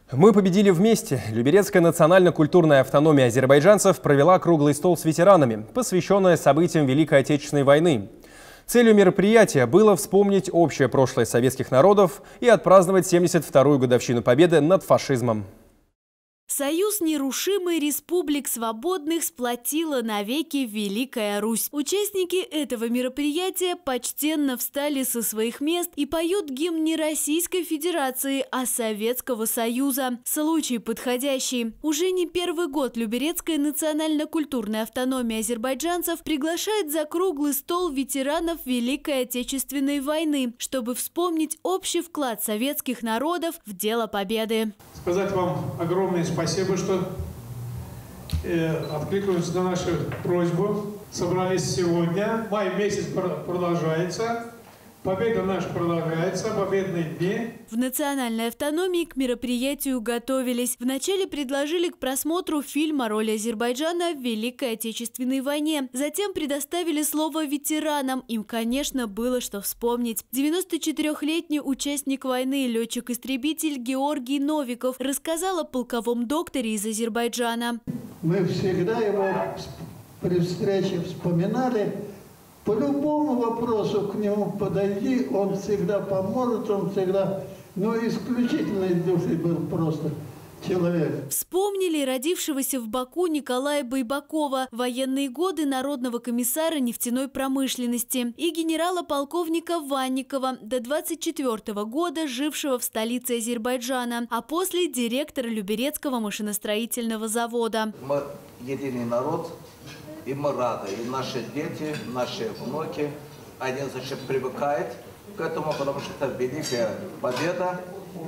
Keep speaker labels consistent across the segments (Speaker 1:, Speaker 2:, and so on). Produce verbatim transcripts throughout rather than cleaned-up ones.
Speaker 1: Мы победили вместе. Люберецкая национально-культурная автономия азербайджанцев провела круглый стол с ветеранами, посвященный событиям Великой Отечественной войны. Целью мероприятия было вспомнить общее прошлое советских народов и отпраздновать семьдесят вторую годовщину победы над фашизмом.
Speaker 2: Союз нерушимый республик свободных сплотила навеки Великая Русь. Участники этого мероприятия почтенно встали со своих мест и поют гимн не Российской Федерации, а Советского Союза. Случай подходящий. Уже не первый год Люберецкая национально-культурная автономия азербайджанцев приглашает за круглый стол ветеранов Великой Отечественной войны, чтобы вспомнить общий вклад советских народов в дело победы.
Speaker 3: Сказать вам огромное спасибо, что э, откликнулись на нашу просьбу. Собрались сегодня. Май месяц продолжается. Победа наша продолжается. Победные дни.
Speaker 2: В национальной автономии к мероприятию готовились. Вначале предложили к просмотру фильм о роли Азербайджана в Великой Отечественной войне. Затем предоставили слово ветеранам. Им, конечно, было что вспомнить. девяносточетырёхлетний участник войны, летчик-истребитель Георгий Новиков, рассказал о полковом докторе из Азербайджана.
Speaker 4: Мы всегда его при встрече вспоминали. По любому вопросу к нему подойди, он всегда поможет, он всегда, ну, исключительной души был просто человек.
Speaker 2: Вспомнили родившегося в Баку Николая Байбакова, военные годы народного комиссара нефтяной промышленности, и генерала-полковника Ванникова, до двадцать четвёртого года жившего в столице Азербайджана, а после директора Люберецкого машиностроительного завода.
Speaker 5: Мы единый народ. И мы рады, и наши дети, наши внуки, они, значит, привыкают к этому, потому что это великая победа,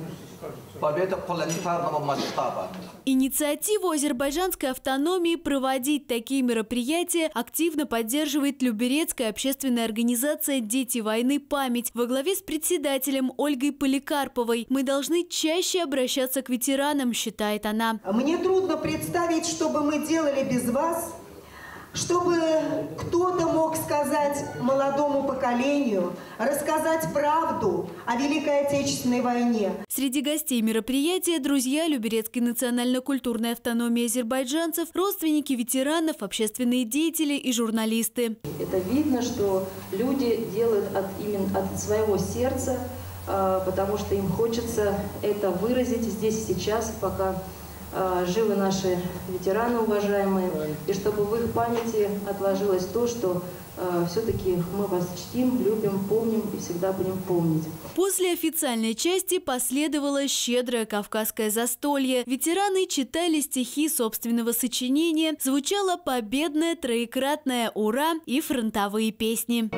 Speaker 5: победа планетарного масштаба.
Speaker 2: Инициативу азербайджанской автономии проводить такие мероприятия активно поддерживает Люберецкая общественная организация «Дети войны. Память» во главе с председателем Ольгой Поликарповой. Мы должны чаще обращаться к ветеранам, считает она.
Speaker 6: Мне трудно представить, что бы мы делали без вас, чтобы кто-то мог сказать молодому поколению, рассказать правду о Великой Отечественной войне.
Speaker 2: Среди гостей мероприятия друзья Люберецкой национально-культурной автономии азербайджанцев, родственники ветеранов, общественные деятели и журналисты.
Speaker 7: Это видно, что люди делают от, именно от своего сердца, потому что им хочется это выразить здесь и сейчас, пока живы наши ветераны уважаемые, и чтобы в их памяти отложилось то, что э, все-таки мы вас чтим, любим, помним и всегда будем помнить.
Speaker 2: После официальной части последовало щедрое кавказское застолье. Ветераны читали стихи собственного сочинения, звучало победное троекратное «Ура» и фронтовые песни.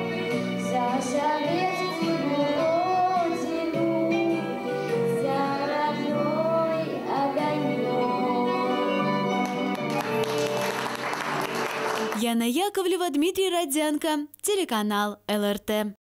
Speaker 2: Яна Яковлева, Дмитрий Родзянко, телеканал эл эр тэ.